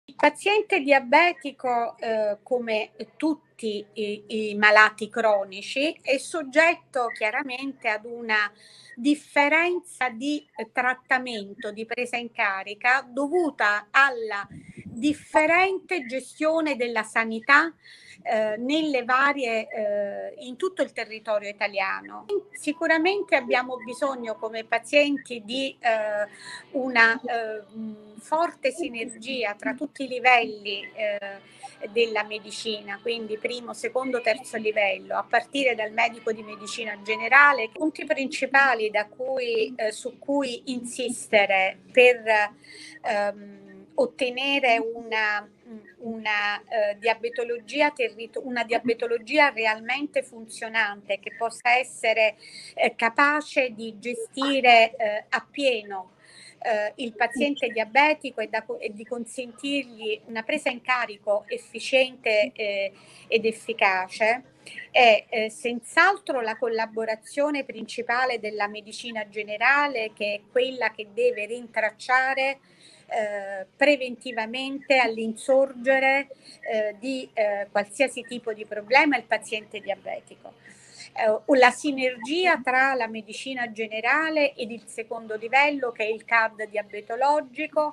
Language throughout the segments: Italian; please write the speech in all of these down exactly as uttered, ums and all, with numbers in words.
Il paziente diabetico, eh, come tutti i, i malati cronici, è soggetto chiaramente ad una differenza di trattamento, di presa in carica dovuta alla differente gestione della sanità eh, nelle varie, eh, in tutto il territorio italiano. Sicuramente abbiamo bisogno come pazienti di eh, una eh, forte sinergia tra tutti i livelli eh, della medicina, quindi primo, secondo, terzo livello, a partire dal medico di medicina generale. I punti principali da cui, eh, su cui insistere per ehm, ottenere una, una, uh, diabetologia territo- una diabetologia realmente funzionante, che possa essere eh, capace di gestire eh, appieno eh, il paziente diabetico e, da, e di consentirgli una presa in carico efficiente eh, ed efficace, è eh, senz'altro la collaborazione principale della medicina generale, che è quella che deve rintracciare Eh, preventivamente all'insorgere eh, di eh, qualsiasi tipo di problema il paziente diabetico. Eh, la sinergia tra la medicina generale ed il secondo livello, che è il C A D diabetologico,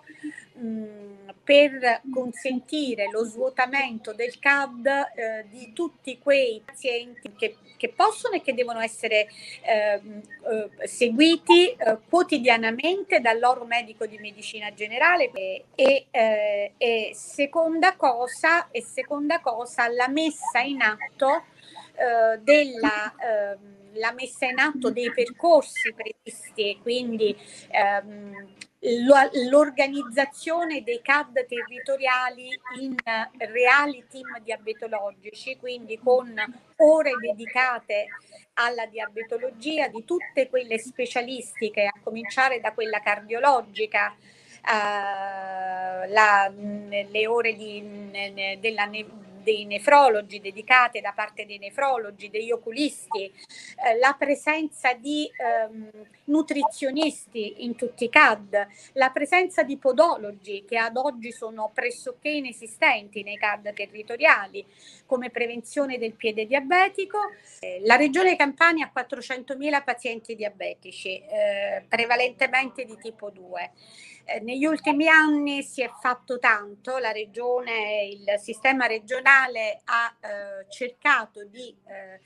mh, per consentire lo svuotamento del C A D eh, di tutti quei pazienti che che possono e che devono essere eh, eh, seguiti eh, quotidianamente dal loro medico di medicina generale e, e, eh, e seconda cosa e seconda cosa la messa in atto eh, della eh, la messa in atto dei percorsi previsti, quindi ehm, l'organizzazione dei C A D territoriali in reali team diabetologici, quindi con ore dedicate alla diabetologia di tutte quelle specialistiche, a cominciare da quella cardiologica, eh, la, le ore di, della ne, dei nefrologi dedicate da parte dei nefrologi, degli oculisti, eh, la presenza di ehm, nutrizionisti in tutti i C A D, la presenza di podologi che ad oggi sono pressoché inesistenti nei C A D territoriali come prevenzione del piede diabetico. Eh, la regione Campania ha quattrocentomila pazienti diabetici, eh, prevalentemente di tipo due. Eh, negli ultimi anni si è fatto tanto, la regione, il sistema regionale ha eh, cercato di eh,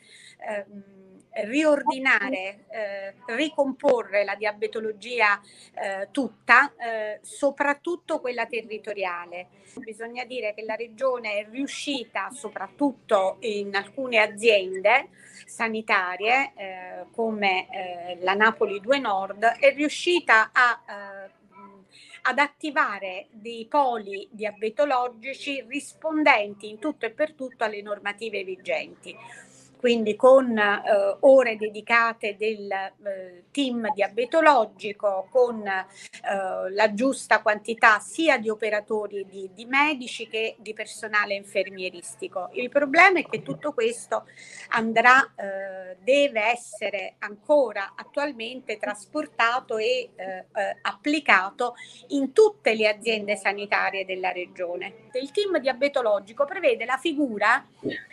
eh, riordinare, eh, ricomporre la diabetologia eh, tutta, eh, soprattutto quella territoriale. Bisogna dire che la regione è riuscita, soprattutto in alcune aziende sanitarie eh, come eh, la Napoli due Nord, è riuscita a eh, ad attivare dei poli diabetologici rispondenti in tutto e per tutto alle normative vigenti, quindi con eh, ore dedicate del eh, team diabetologico, con eh, la giusta quantità sia di operatori, di, di medici che di personale infermieristico. Il problema è che tutto questo andrà, eh, deve essere ancora attualmente trasportato e eh, eh, applicato in tutte le aziende sanitarie della regione. Il team diabetologico prevede la figura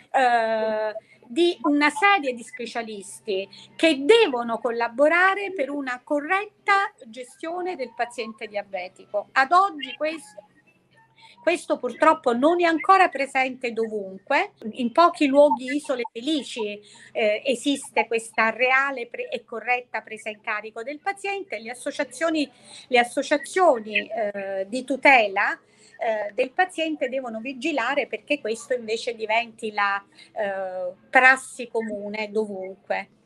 eh, di una serie di specialisti che devono collaborare per una corretta gestione del paziente diabetico. Ad oggi questo Questo purtroppo non è ancora presente dovunque. In pochi luoghi isole felici eh, esiste questa reale pre- e corretta presa in carico del paziente. Le associazioni, le associazioni eh, di tutela eh, del paziente devono vigilare perché questo invece diventi la eh, prassi comune dovunque.